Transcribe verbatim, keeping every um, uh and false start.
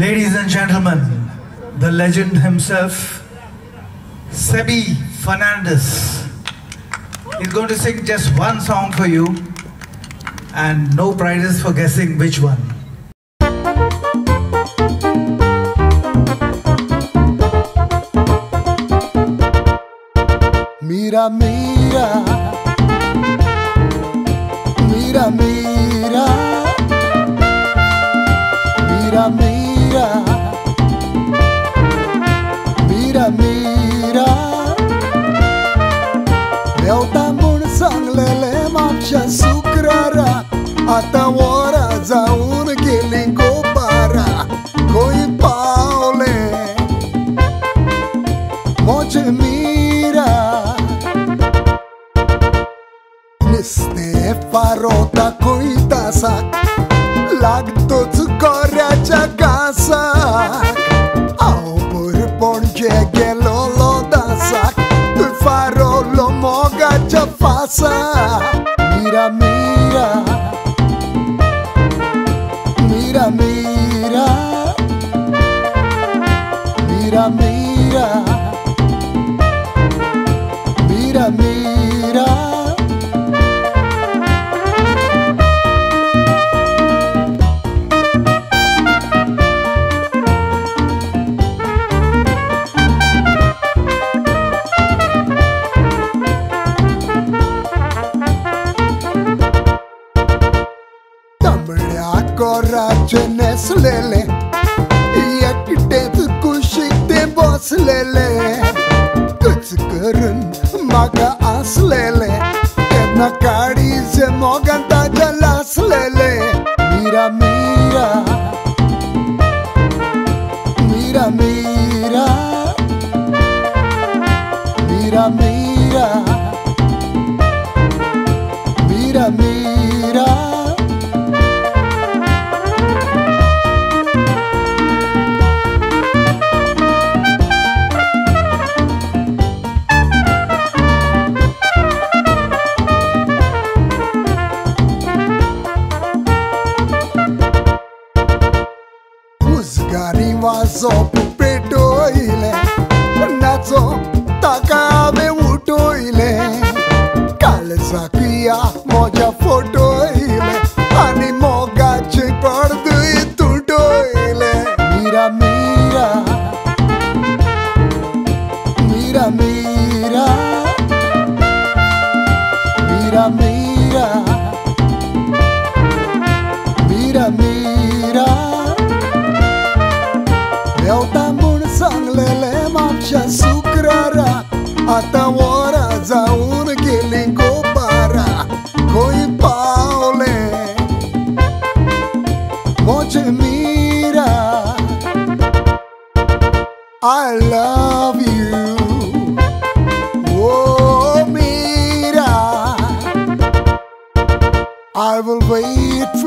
Ladies and gentlemen, the legend himself, Sebi Fernandez, is going to sing just one song for you and no prizes for guessing which one. Mira, mira, mira, mira, mira, mira, mira, mira. Eu tambun sanglele mamsha sukrara, ata ora zaun gelingo para, koi paule, moche mira. Niste farota coitasac, lagtoț goreacia gasac, au purponge gelolo dasac, tu farolo mogacia fasa. Mira, mira, mira, mira, mira, mira, mira, mira. Corace neslele, एकटेच कुशीत बसलेले, कच करून मागा असलेले, त्यांना काडीचे मोगान ताज्या लासलेले. Mira, mira, mira, mira, mira, mira, mira, mira. Uzgari vazo petoile, nazo takave utoile, kalzakia moja fotoile, ani mogache pardui tutoile. Mira, mira, mira, mira, mira, mira, mira, mira. Eu tambun sanglele mamsha sukrara, ata ora zaun gelingo para, koi paule, moche mira. I love you, oh mira, I will wait